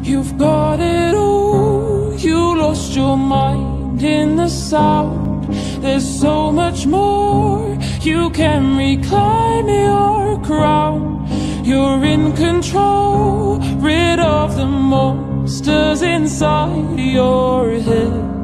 You've got it all, you lost your mind in the sound. There's so much more, you can reclaim your crown. You're in control, rid of the monsters inside your head.